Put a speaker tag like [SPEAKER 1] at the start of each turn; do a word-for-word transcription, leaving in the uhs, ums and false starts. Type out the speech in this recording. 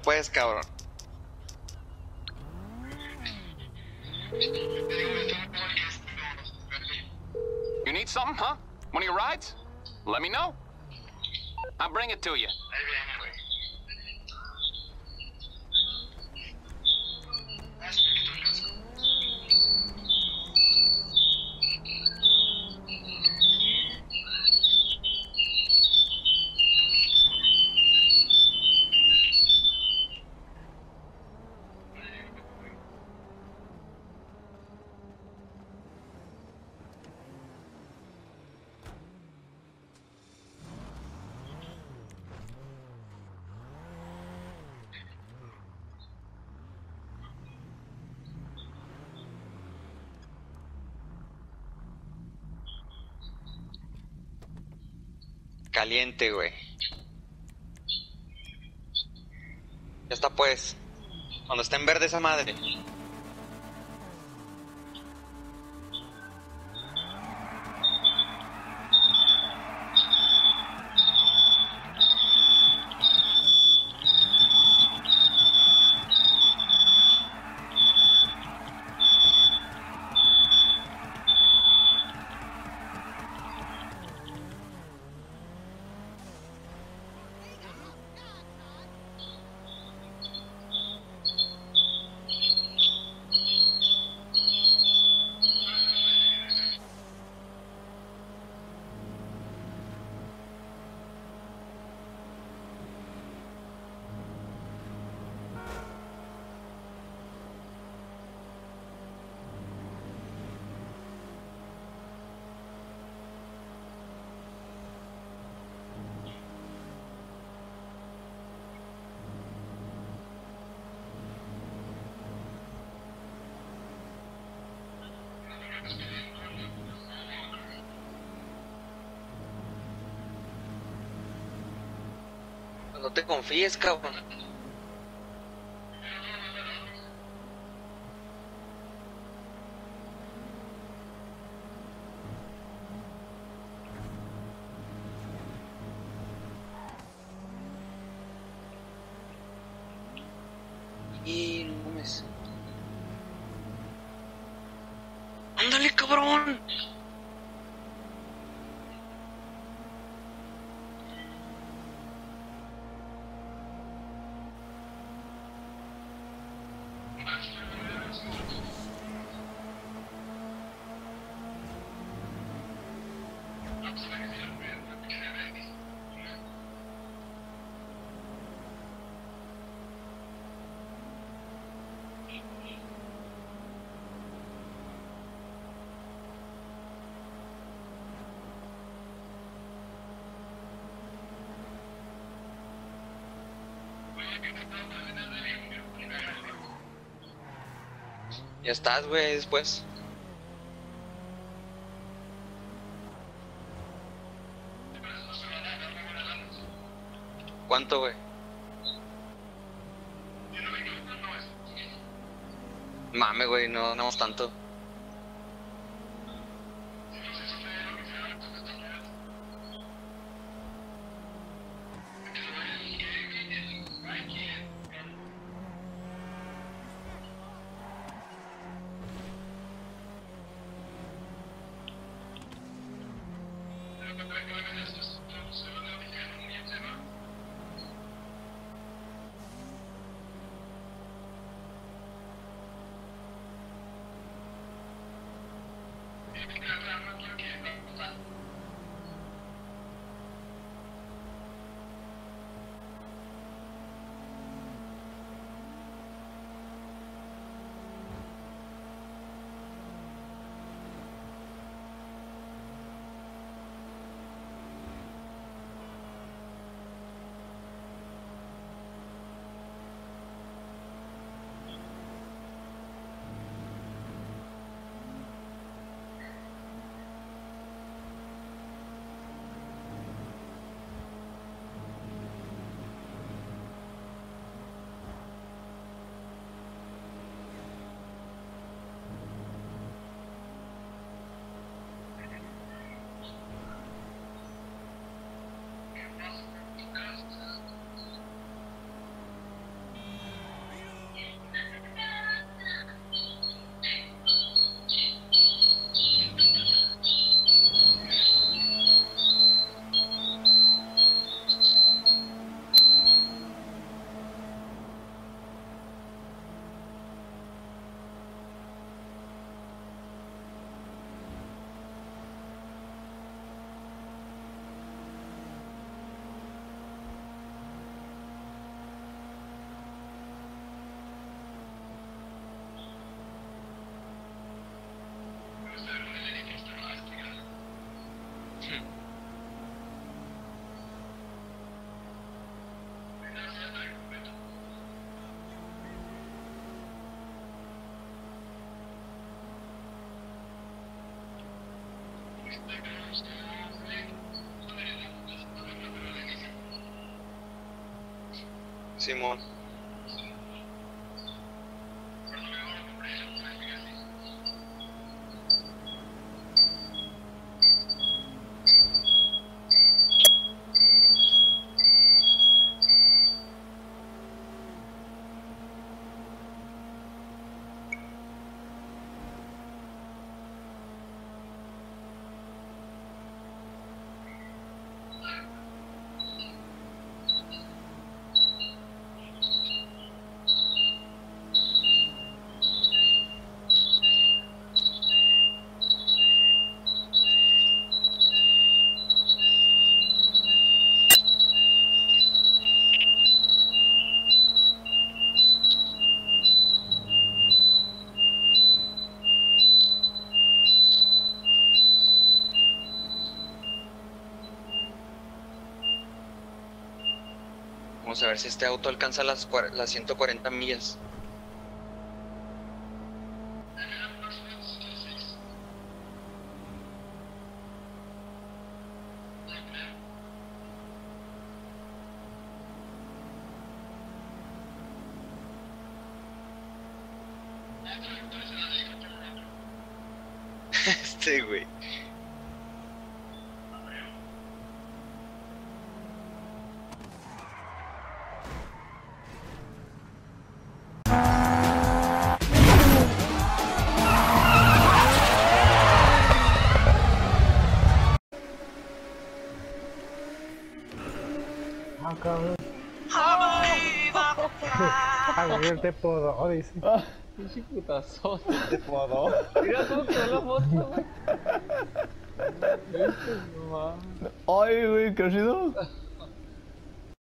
[SPEAKER 1] pues, cabrón.
[SPEAKER 2] You need something, huh? One of your rides? Let me know. I'll bring it to you.
[SPEAKER 1] Caliente, güey. Ya está, pues. Cuando está en verde esa madre. No te confíes, cabrón. Y no mames. ¡Ándale, cabrón! Ya estás, güey, después. ¿Cuánto, güey? Mame, güey, no ganamos tanto. Simón. Vamos a ver si este auto alcanza las, las ciento cuarenta millas. Este güey.
[SPEAKER 3] Ah, cabrón. Ah, güey, te podó, dice.
[SPEAKER 4] Ah, pinche putazo.
[SPEAKER 3] Te podó.
[SPEAKER 4] Mira cómo quedó la foto, güey. ¿Viste? No mames.
[SPEAKER 5] Ay, güey, ¿qué ha sido?